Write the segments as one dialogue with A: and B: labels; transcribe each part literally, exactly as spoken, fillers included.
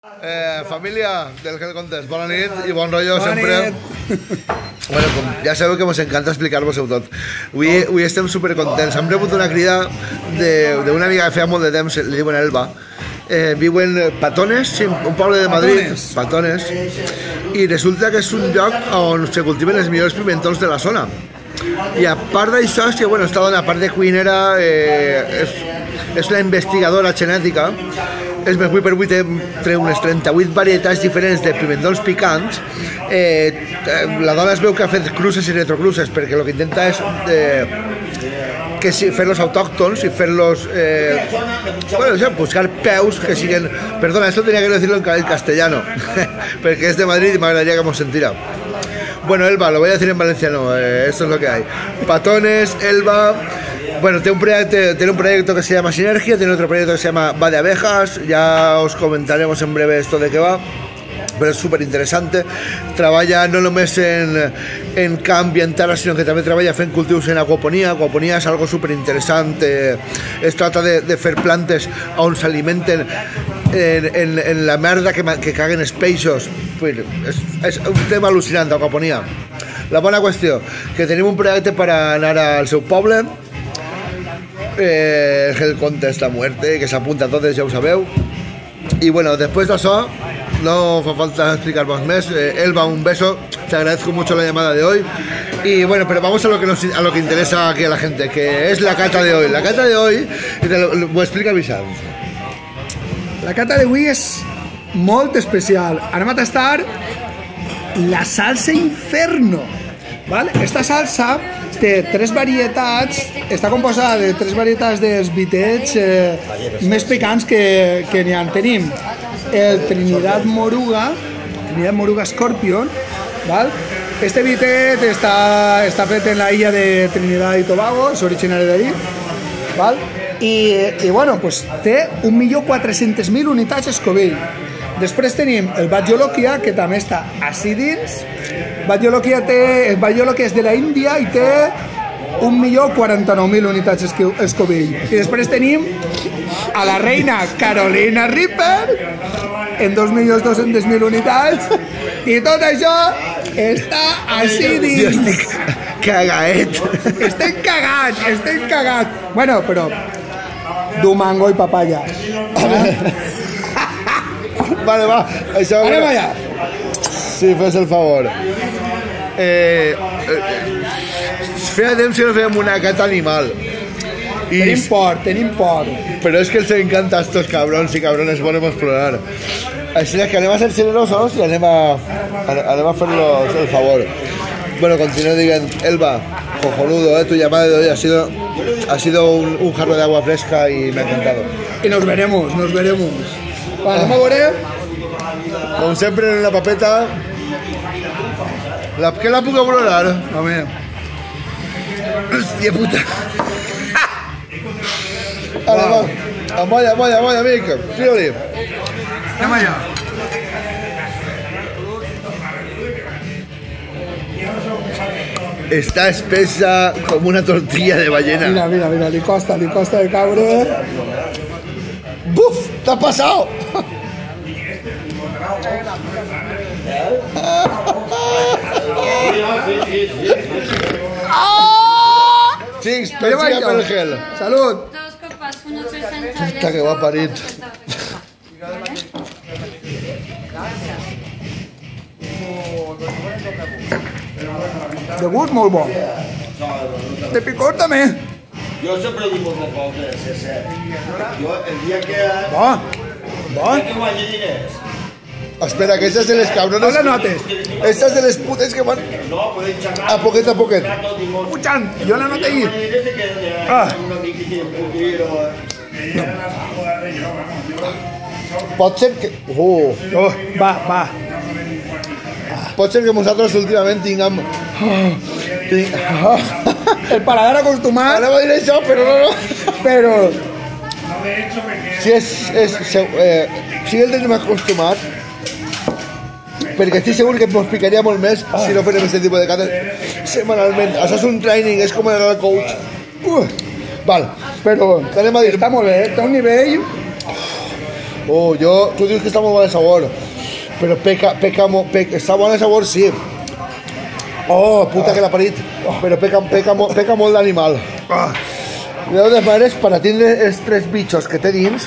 A: Eh, família del Hell Contest, bona nit i bon rotllo sempre. Bueno, com ja sabeu que ens encanta explicar-vos-ho tot. Avui, avui estem supercontents. Hem rebut una crida d'una amiga que feia molt de temps, li diuen Elba. Eh, viuen Patones, sí, un poble de Madrid, Patones, i resulta que és un lloc on se cultiven els millors pimentons de la zona. I a part d'això, és que, bueno, esta dona, a part de cuinera, eh, és, és una investigadora genètica. És més, avui per avui té unes trenta-vuit varietats diferents de pimentons picants. Eh, la dona es veu que ha fet cruces i retrocruces, perquè el que intenta és eh, que si, fer-los autòctons i fer-los... Eh, bueno, ja, buscar peus que siguen... Perdona, esto tenía que decirlo en castellano, perquè és de Madrid i m'agradaria que mos sentira. Bueno, Elba, lo voy a decir en valenciano, eh, esto es lo que hay. Patones, Elba... Bueno, tiene un, proyecto, tiene un proyecto que se llama Sinergia, tiene otro proyecto que se llama Va de Abejas, ya os comentaremos en breve esto de qué va, pero es súper interesante. Treballa no només en, en camp ambiental, sinó que també treballa fent cultius en aquaponia. Aquaponia és algo súper interessant, eh, es trata de, de fer plantes on s'alimenten en, en, en la merda que, que caguen els peixos. Pues és, és un tema al·lucinant, aquaponia. La bona qüestió, que tenim un projecte per anar al seu poble, Eh, el Contest a muerte, que s'apunta a totes, ja ho sabeu. Y bueno, después de eso, no fa falta explicar más más. Eh, Elba, un beso, te agradezco mucho la llamada de hoy. Y bueno, pero vamos a lo que nos, a lo que interesa aquí a la gente, que es la cata de hoy. La cata de hoy, y te lo, lo explica Vicent.
B: La cata d'avui és molt especial. Anem a tastar la salsa Inferno. ¿Vale? Esta salsa té tres varietats, està composada de tres varietats dels vitets eh, més picants que, que n'hi ha. Tenim el Trinidad Moruga, Trinidad Moruga Scorpion, ¿vale? Este vitet està, està fet en la illa de Trinidad i Tobago, és originari d'allí, ¿vale? I, i bueno, pues, té un milió quatre-centes mil unitats Scoville. Després tenim el Bajolokia, que també està així dins. Bajolokia té, el Bajolokia és de la Índia i té un milió quaranta-nou mil unitats Scoville. I després tenim a la reina Carolina Reaper en dos milions dos-centes mil unitats, i tot això està així dins.
A: Jo estic cagaet.
B: Estem cagats, estem cagats. Bueno, però Dumango i papaya.
A: Vale, va. Això,
B: anem allà.
A: Sí, fes el favor. Eh, eh, feia temps que no fèiem una cata animal. I,
B: tenim por, tenim por.
A: Però és que els encanta estos cabrons i cabrones, volem explorar. Així que anem a ser generosos i anem a, anem a fer-los el favor. Bueno, continúo diciendo, Elba, cojonudo, eh, tu llamada de hoy ha sido, ha sido un, un jarro de agua fresca y me ha encantado.
B: Y nos veremos, nos veremos. Vale, anem a veure.
A: Com sempre en una papeta. La, què la puc valorar?
B: Home.
A: Hòstia puta. Ara, va. Amolla, amolla, amolla, amic. Tira-li.
B: Anem allà.
A: Està espesa com una tortilla de ballena.
B: Mira, mira, mira, li costa, li costa de caure.
A: ¡Buf! ¡Te ha pasado! Chicos, pensiga per el gel.
B: Salut.
C: Dos copas, uno sesenta.
A: Hasta que va a parir.
B: De gust molt bo. De picor també.
D: Jo sempre dic una cosa, César. Jo, el dia que...
B: Bo. Bo.
D: El dia que guanyi diners...
A: Espera, que estas de les cabrones...
B: No les notes.
A: Estas de les putes que van...
D: No, podem xerrar...
A: A poquet a poquet.
B: Puchant, jo la noto ahí.
D: Ah. Un amic que tiene un poquillo...
A: Pot ser que... Oh.
B: Oh, va, va.
A: Pot ser que nosaltres últimament tinguem... Ting...
B: El paladar acostumat.
A: Anava a dir això, però no, no.
B: Però...
A: Si és... és eh, si el tenim acostumat, perquè estic segur que ens picaria molt més ah. si no fèrem aquest tipus de cates setmanalment. Això és un training, és com anar al coach. Uh. Val,
B: Però
A: anem a dir...
B: està molt bé, té un nivell...
A: Oh, yo, tú dices que está muy mal de sabor, pero peca, peca, mo- peca, está mal de sabor, sí. Oh, puta que la parit, pero peca, peca, mo- peca molt d'animal. Ah. De totes maneres, per atendre els tres bitxos que té dins,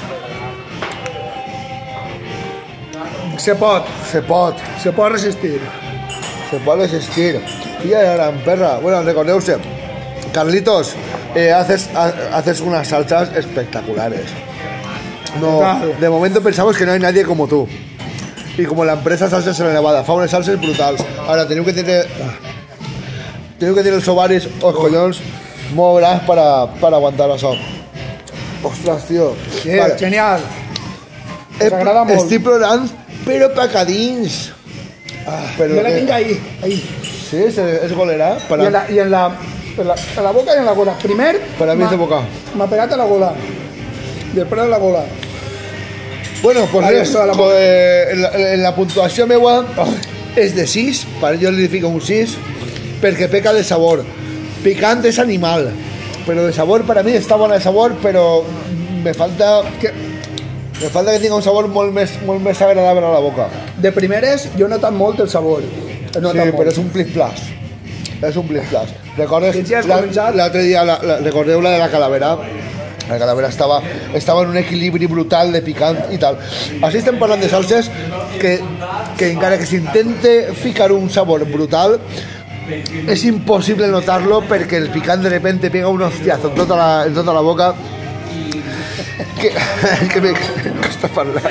B: Se pot,
A: se pot,
B: se pot resistir.
A: se pot resistir. Filla de gran perra. Bueno, recordeu-se, Carlitos, eh, haces, ha- haces unas salsas espectaculares. No,
B: Total.
A: de momento pensamos que no hay nadie como tú. Y como la empresa Salsas en la Nevada fa unes salses brutals. Ara teniu que tenir... Teniu que tenir els ovaris o els collons molt grans para, para aguantar això. Ostres, tio.
B: Sí, genial.
A: Eh,
B: Ens agrada molt.
A: Estic plorant, però pecadins. Ah, però
B: Yo la
A: que-
B: tengo ahí, ahí.
A: Sí, es, es golera.
B: Y
A: Para,
B: en la, y en la, en la, en la boca y en la gola. Primer,
A: para mí es de
B: m'ha-
A: boca.
B: m'ha pegat a la gola. Després a la gola.
A: Bueno, pues
B: Ahí
A: res,
B: está la-
A: pues, en, la, en la puntuació meua és de sis, per jo li fico un sis, perquè peca de sabor. Picant és animal, però de sabor per a mi està bona de sabor, però me falta que, me falta que tinga un sabor molt més, molt més agradable a la boca.
B: De primeres, jo he notat molt el sabor. He
A: Sí,
B: notat molt.
A: però és un plis-plas. És un plis-plas. Recordes,
B: I si has
A: la-
B: començat?
A: l'altre dia, la, la, recordeu la de la calavera? La calavera estava, estava en un equilibri brutal de picant i tal. Així estem parlant de salses que, que encara que s'intente ficar un sabor brutal, és impossible notar-lo perquè el picant de repente pega un hostiazo en tota la, en tota la boca que, que me costa parlar.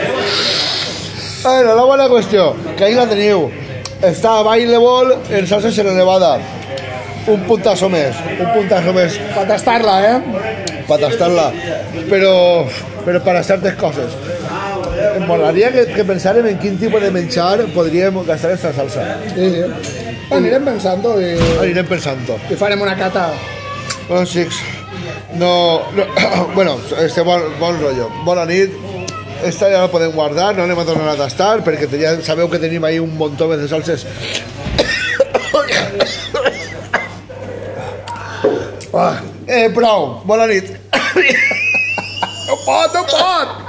A: Bueno, la bona qüestió, que ahí la teniu. Està available en salses en nevada. Un puntazo més, un puntazo més
B: Per tastar-la, eh?
A: para tastar-la, però, però per a certes coses. Em molaria que, que pensàrem en quin tipus de menjar podríem gastar aquesta salsa.
B: Sí, sí. Anirem pensando i,
A: Anirem pensant-ho.
B: i farem una cata.
A: Bueno, xics, no, no, bueno, este bon, bon rotllo. Bona nit. Esta ja la podem guardar, no anem a tornar a tastar, perquè ja sabeu que tenim ahí un muntó de salses.
B: Ah,
A: Eh, prou, bona nit.
B: no pot, no pot!